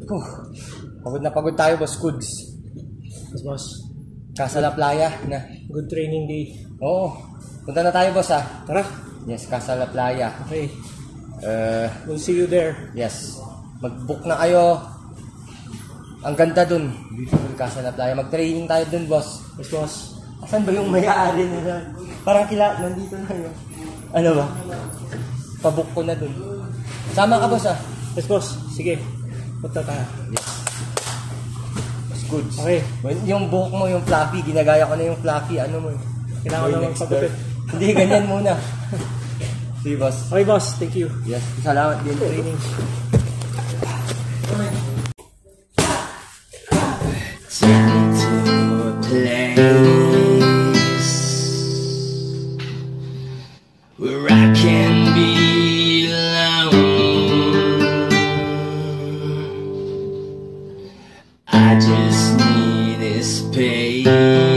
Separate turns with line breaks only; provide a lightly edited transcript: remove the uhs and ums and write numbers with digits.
Huh. Pagod na pagod tayo, Boss Goods.
Yes, boss.
Casa La Playa na.
Good training day.
Oo. Punta na tayo, boss, ha?
Tara.
Yes, Casa La Playa.
Okay. We'll see you there.
Yes. Mag-book na kayo. Ang ganda dun. Beautiful Casa La Playa. Mag-training tayo dun, boss.
Yes, boss.
Asan ba yung may-aari nila? Parang nandito na yun. Ano ba? Pabook ko na dun. Sama ka, boss, ha?
Yes, boss. Sige. Punta tayo.
Yes. Boss Goods.
Okay.
Yung buhok mo, yung fluffy, ginagaya ko na yung fluffy. Ano mo?
Kailangan ko naman pagupit.
Hindi, ganyan muna. See, boss.
Okay, boss. Thank you.
Yes. Salamat din.
Training.
Take me to a place where I can be alone. I just need this space.